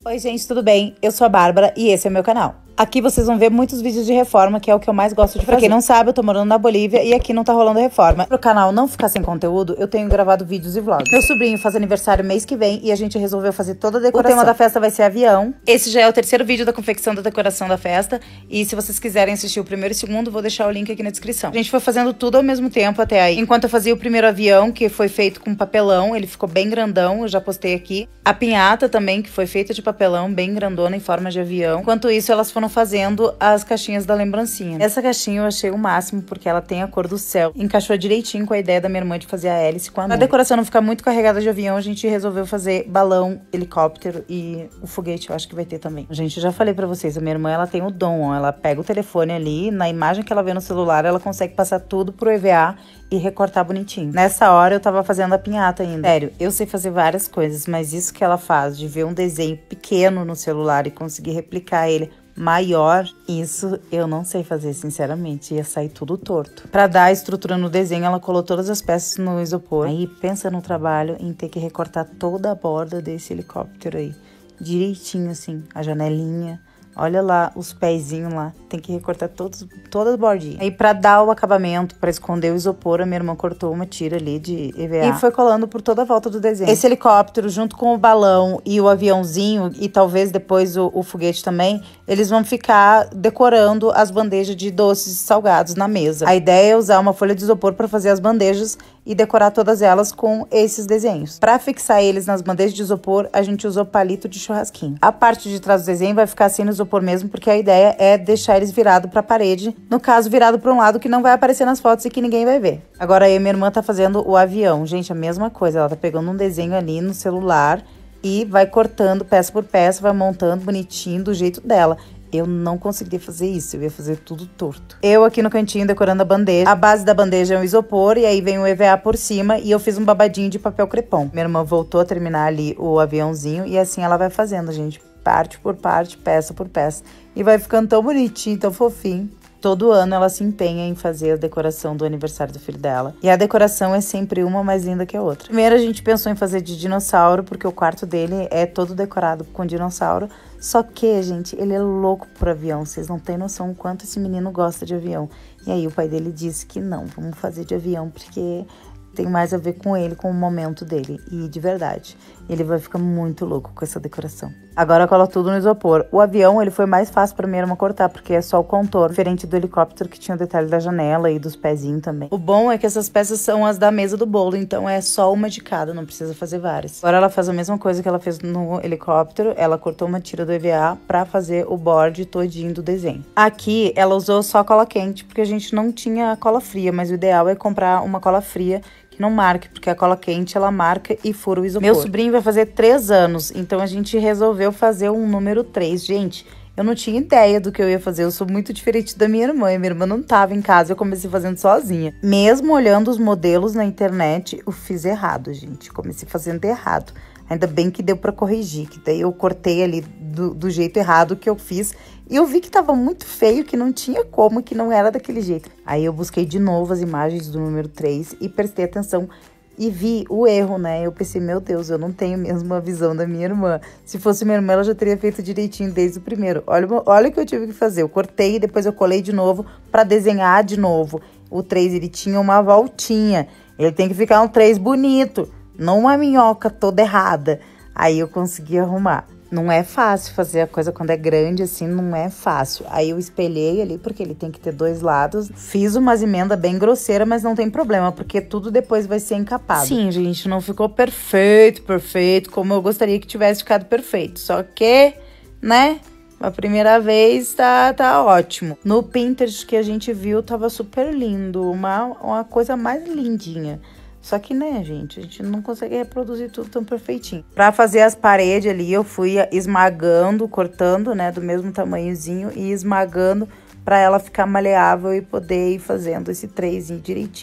Oi gente, tudo bem? Eu sou a Bárbara e esse é o meu canal. Aqui vocês vão ver muitos vídeos de reforma, que é o que eu mais gosto de fazer. Pra quem não sabe, eu tô morando na Bolívia e aqui não tá rolando reforma. Pro canal não ficar sem conteúdo, eu tenho gravado vídeos e vlogs. Meu sobrinho faz aniversário mês que vem e a gente resolveu fazer toda a decoração. O tema da festa vai ser avião. Esse já é o terceiro vídeo da confecção da decoração da festa. E se vocês quiserem assistir o primeiro e o segundo, vou deixar o link aqui na descrição. A gente foi fazendo tudo ao mesmo tempo até aí. Enquanto eu fazia o primeiro avião, que foi feito com papelão, ele ficou bem grandão, eu já postei aqui. A pinhata também, que foi feita de papelão, bem grandona, em forma de avião. Enquanto isso, elas foram fazendo as caixinhas da lembrancinha. Essa caixinha eu achei o máximo, porque ela tem a cor do céu. Encaixou direitinho com a ideia da minha irmã de fazer a hélice com a mão. Pra decoração não ficar muito carregada de avião, a gente resolveu fazer balão, helicóptero e o foguete eu acho que vai ter também. Gente, eu já falei pra vocês, a minha irmã, ela tem o dom, ó, ela pega o telefone ali, na imagem que ela vê no celular, ela consegue passar tudo pro EVA e recortar bonitinho. Nessa hora eu tava fazendo a pinhata ainda. Sério, eu sei fazer várias coisas, mas isso que ela faz, de ver um desenho pequeno no celular e conseguir replicar ele maior, isso eu não sei fazer, sinceramente, ia sair tudo torto. Pra dar a estrutura no desenho, ela colou todas as peças no isopor. Aí pensa no trabalho em ter que recortar toda a borda desse helicóptero aí, direitinho assim, a janelinha. Olha lá os pezinhos lá, tem que recortar todas as bordinhas. Aí pra dar o acabamento, pra esconder o isopor, a minha irmã cortou uma tira ali de EVA e foi colando por toda a volta do desenho. Esse helicóptero, junto com o balão e o aviãozinho, e talvez depois o foguete também, eles vão ficar decorando as bandejas de doces e salgados na mesa. A ideia é usar uma folha de isopor pra fazer as bandejas e decorar todas elas com esses desenhos. Pra fixar eles nas bandejas de isopor, a gente usou palito de churrasquinho. A parte de trás do desenho vai ficar sem no isopor mesmo, porque a ideia é deixar eles virados pra parede. No caso, virado pra um lado que não vai aparecer nas fotos e que ninguém vai ver. Agora aí, minha irmã tá fazendo o avião. Gente, a mesma coisa. Ela tá pegando um desenho ali no celular e vai cortando peça por peça, vai montando bonitinho do jeito dela. Eu não conseguiria fazer isso, eu ia fazer tudo torto. Eu aqui no cantinho decorando a bandeja. A base da bandeja é um isopor e aí vem o EVA por cima e eu fiz um babadinho de papel crepom. Minha irmã voltou a terminar ali o aviãozinho e assim ela vai fazendo, gente. Parte por parte, peça por peça. E vai ficando tão bonitinho, tão fofinho. Todo ano ela se empenha em fazer a decoração do aniversário do filho dela. E a decoração é sempre uma mais linda que a outra. Primeiro a gente pensou em fazer de dinossauro, porque o quarto dele é todo decorado com dinossauro. Só que, gente, ele é louco por avião. Vocês não têm noção o quanto esse menino gosta de avião. E aí o pai dele disse que não, vamos fazer de avião, porque tem mais a ver com ele, com o momento dele. E de verdade, ele vai ficar muito louco com essa decoração. Agora cola tudo no isopor. O avião, ele foi mais fácil pra minha irmã cortar, porque é só o contorno, diferente do helicóptero que tinha o detalhe da janela e dos pezinhos também. O bom é que essas peças são as da mesa do bolo, então é só uma de cada, não precisa fazer várias. Agora ela faz a mesma coisa que ela fez no helicóptero, ela cortou uma tira do EVA pra fazer o borde todinho do desenho. Aqui, ela usou só cola quente, porque a gente não tinha cola fria, mas o ideal é comprar uma cola fria, não marque, porque a cola quente ela marca e fura o isopor. Meu sobrinho vai fazer 3 anos, então a gente resolveu fazer um número 3. Gente, eu não tinha ideia do que eu ia fazer, eu sou muito diferente da minha irmã, e minha irmã não tava em casa, eu comecei fazendo sozinha. Mesmo olhando os modelos na internet, eu fiz errado, gente, comecei fazendo errado. Ainda bem que deu pra corrigir, que daí eu cortei ali do jeito errado que eu fiz. E eu vi que tava muito feio, que não tinha como, que não era daquele jeito. Aí eu busquei de novo as imagens do número 3 e prestei atenção e vi o erro, né? Eu pensei, meu Deus, eu não tenho mesmo a visão da minha irmã. Se fosse minha irmã, ela já teria feito direitinho desde o primeiro. Olha o que eu tive que fazer. Eu cortei e depois eu colei de novo pra desenhar de novo. O 3, ele tinha uma voltinha. Ele tem que ficar um 3 bonito, não uma minhoca toda errada. Aí eu consegui arrumar. Não é fácil fazer a coisa quando é grande assim, não é fácil. Aí eu espelhei ali, porque ele tem que ter 2 lados. Fiz umas emendas bem grosseiras, mas não tem problema, porque tudo depois vai ser encapado. Sim, gente, não ficou perfeito, como eu gostaria que tivesse ficado perfeito. Só que, né, a primeira vez tá ótimo. No Pinterest que a gente viu, tava super lindo, uma coisa mais lindinha. Só que, né, gente, a gente não consegue reproduzir tudo tão perfeitinho. Pra fazer as paredes ali, eu fui esmagando, cortando, né, do mesmo tamanhozinho e esmagando pra ela ficar maleável e poder ir fazendo esse 3 direitinho.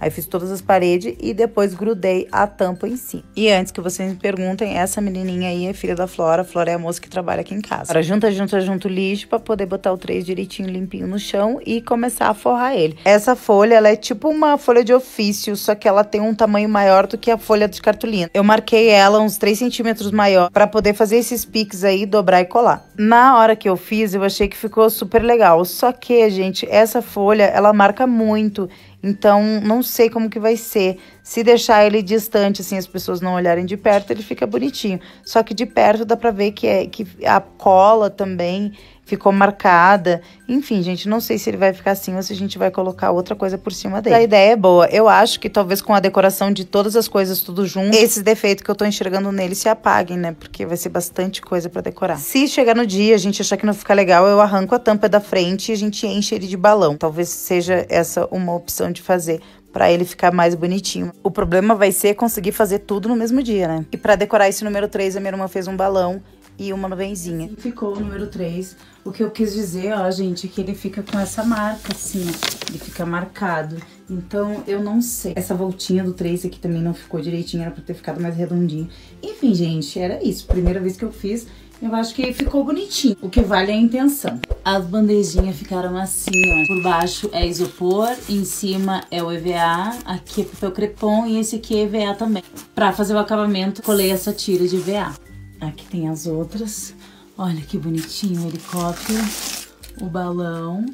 Aí fiz todas as paredes e depois grudei a tampa em cima. E antes que vocês me perguntem, essa menininha aí é filha da Flora. A Flora é a moça que trabalha aqui em casa. Agora junta o lixo pra poder botar o trays direitinho, limpinho no chão e começar a forrar ele. Essa folha, ela é tipo uma folha de ofício, só que ela tem um tamanho maior do que a folha de cartolina. Eu marquei ela uns 3 centímetros maior pra poder fazer esses piques aí, dobrar e colar. Na hora que eu fiz, eu achei que ficou super legal. Só que, gente, essa folha, ela marca muito. Então, não sei como que vai ser. Se deixar ele distante, assim, as pessoas não olharem de perto, ele fica bonitinho. Só que de perto dá pra ver que a cola também ficou marcada. Enfim, gente, não sei se ele vai ficar assim ou se a gente vai colocar outra coisa por cima dele. A ideia é boa. Eu acho que talvez com a decoração de todas as coisas tudo junto, esses defeitos que eu tô enxergando nele se apaguem, né? Porque vai ser bastante coisa pra decorar. Se chegar no dia, a gente achar que não fica legal, eu arranco a tampa da frente e a gente enche ele de balão. Talvez seja essa uma opção de fazer pra ele ficar mais bonitinho. O problema vai ser conseguir fazer tudo no mesmo dia, né? E pra decorar esse número 3, a minha irmã fez um balão e uma nuvenzinha. Ficou o número 3. O que eu quis dizer, ó, gente, é que ele fica com essa marca, assim, ó. Ele fica marcado. Então, eu não sei. Essa voltinha do 3 aqui também não ficou direitinho, era pra ter ficado mais redondinho. Enfim, gente, era isso. Primeira vez que eu fiz, eu acho que ficou bonitinho. O que vale é a intenção. As bandejinhas ficaram assim, ó. Por baixo é isopor, em cima é o EVA, aqui é papel crepom e esse aqui é EVA também. Pra fazer o acabamento, colei essa tira de EVA. Aqui tem as outras. Olha que bonitinho o helicóptero, o balão.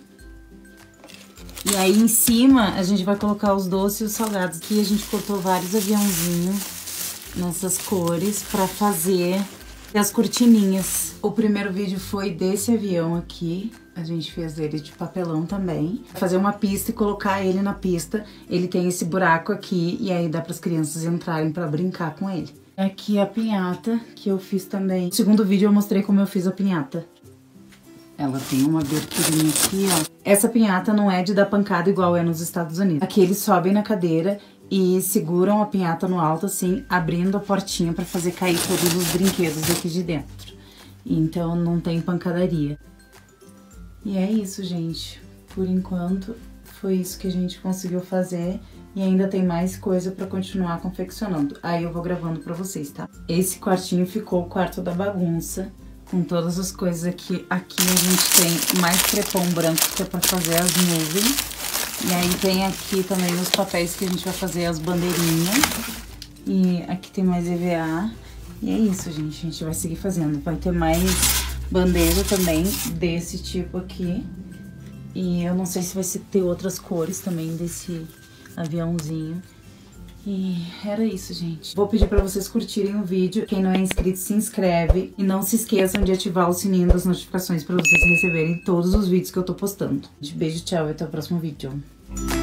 E aí em cima a gente vai colocar os doces e os salgados. Aqui a gente cortou vários aviãozinhos nessas cores pra fazer as cortininhas. O primeiro vídeo foi desse avião aqui. A gente fez ele de papelão também. Fazer uma pista e colocar ele na pista. Ele tem esse buraco aqui e aí dá para as crianças entrarem para brincar com ele. Aqui a pinhata que eu fiz também. No segundo vídeo eu mostrei como eu fiz a pinhata. Ela tem uma aberturinha aqui, ó. Essa pinhata não é de dar pancada igual é nos Estados Unidos. Aqui eles sobem na cadeira e seguram a pinhata no alto, assim, abrindo a portinha pra fazer cair todos os brinquedos aqui de dentro. Então não tem pancadaria. E é isso, gente. Por enquanto, foi isso que a gente conseguiu fazer. E ainda tem mais coisa pra continuar confeccionando. Aí eu vou gravando pra vocês, tá? Esse quartinho ficou o quarto da bagunça. Com todas as coisas aqui. Aqui a gente tem mais crepom branco que é pra fazer as nuvens. E aí tem aqui também os papéis que a gente vai fazer as bandeirinhas. E aqui tem mais EVA. E é isso, gente. A gente vai seguir fazendo. Vai ter mais bandeja também desse tipo aqui. E eu não sei se vai ter outras cores também desse aviãozinho. E era isso, gente. Vou pedir pra vocês curtirem o vídeo. Quem não é inscrito, se inscreve. E não se esqueçam de ativar o sininho das notificações pra vocês receberem todos os vídeos que eu tô postando. Beijo, tchau e até o próximo vídeo.